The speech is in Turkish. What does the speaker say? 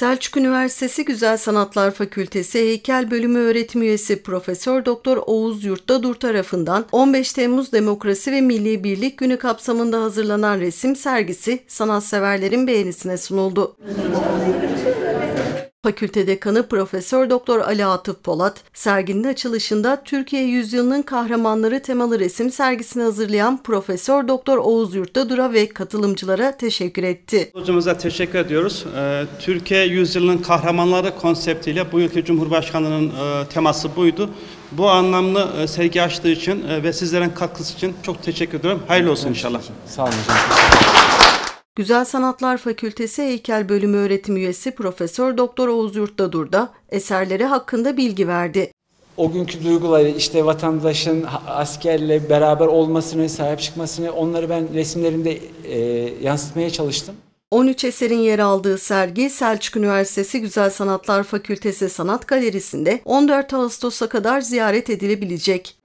Selçuk Üniversitesi Güzel Sanatlar Fakültesi Heykel Bölümü öğretim üyesi Profesör Doktor Oğuz Yurttadur tarafından 15 Temmuz Demokrasi ve Milli Birlik Günü kapsamında hazırlanan resim sergisi sanatseverlerin beğenisine sunuldu. Fakülte Dekanı Profesör Doktor Ali Atıf Polat, serginin açılışında Türkiye Yüzyılının Kahramanları temalı resim sergisini hazırlayan Profesör Doktor Oğuz Yurttadur'a ve katılımcılara teşekkür etti. Hocamıza teşekkür ediyoruz. Türkiye Yüzyılının Kahramanları konseptiyle bu yılki Cumhurbaşkanı'nın teması buydu. Bu anlamlı sergi açtığı için ve sizlerin katkısı için çok teşekkür ediyorum. Hayırlı olsun inşallah. Sağ olun hocam. Güzel Sanatlar Fakültesi Heykel Bölümü öğretim üyesi Profesör Doktor Oğuz Yurttadur da eserleri hakkında bilgi verdi. O günkü duyguları, işte vatandaşın askerle beraber olmasını, sahip çıkmasını, onları ben resimlerimde yansıtmaya çalıştım. 13 eserin yer aldığı sergi Selçuk Üniversitesi Güzel Sanatlar Fakültesi Sanat Galerisi'nde 14 Ağustos'a kadar ziyaret edilebilecek.